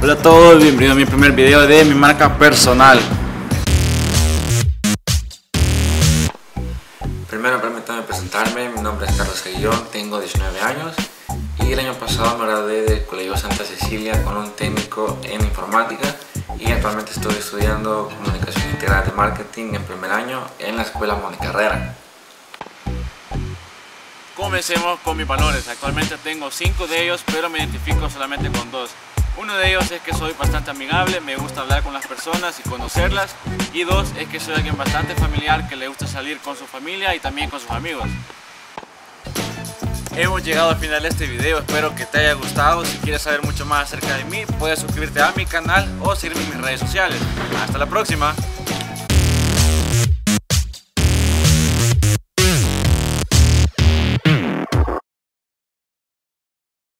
Hola a todos, bienvenidos a mi primer video de mi marca personal. Primero permítame presentarme, mi nombre es Carlos Aguillón, tengo 19 años y el año pasado me gradué del Colegio Santa Cecilia con un técnico en informática y actualmente estoy estudiando comunicación integral de marketing en primer año en la escuela Mónica Herrera. Comencemos con mis valores. Actualmente tengo 5 de ellos, pero me identifico solamente con 2. Uno de ellos es que soy bastante amigable, me gusta hablar con las personas y conocerlas. Y 2 es que soy alguien bastante familiar, que le gusta salir con su familia y también con sus amigos. Hemos llegado al final de este video, espero que te haya gustado. Si quieres saber mucho más acerca de mí, puedes suscribirte a mi canal o seguirme en mis redes sociales. Hasta la próxima.